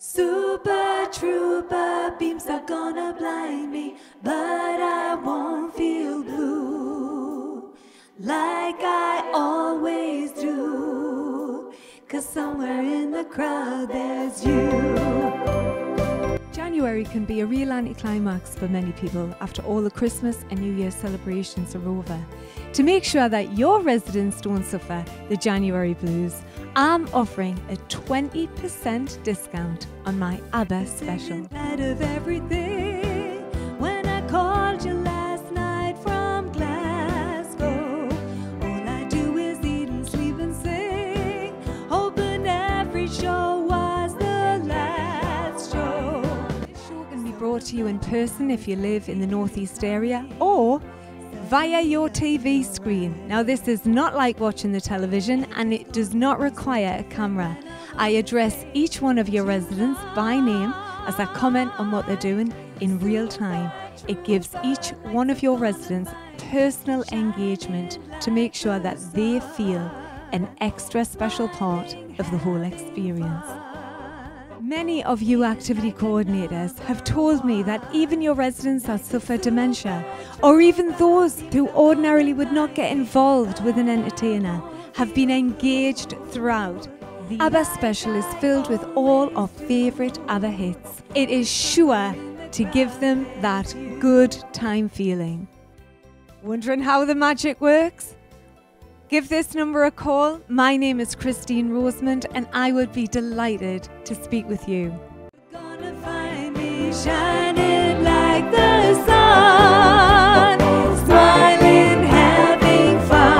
Super trooper beams are gonna blind me, but I won't feel blue like I always do, 'cause somewhere in the crowd there's you. January can be a real anticlimax for many people after all the Christmas and New Year celebrations are over. To make sure that your residents don't suffer the January blues, I'm offering a 20% discount on my ABBA special. Out of everything, when I called you last night from Glasgow, all I do is eat and sleep and sing, hoping every show was the last show. This show can be brought to you in person if you live in the northeast area, or via your TV screen. Now, this is not like watching the television, and it does not require a camera. I address each one of your residents by name as I comment on what they're doing in real time. It gives each one of your residents personal engagement to make sure that they feel an extra special part of the whole experience. Many of you activity coordinators have told me that even your residents that suffer dementia, or even those who ordinarily would not get involved with an entertainer, have been engaged throughout. The ABBA special is filled with all our favourite ABBA hits. It is sure to give them that good time feeling. Wondering how the magic works? Give this number a call. My name is Christine Rosemond, and I would be delighted to speak with you. Gonna find me shining like the sun, smiling, having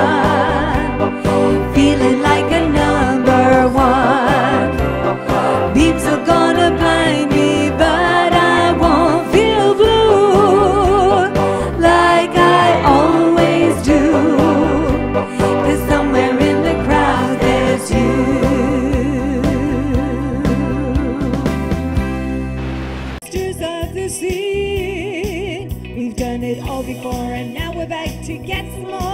fun, feeling like a number one. Beams are gonna blind me, but I won't feel blue like I always do. Somewhere in the crowd there's you. Masters of the sea, we've done it all before, and now we're back to get some more.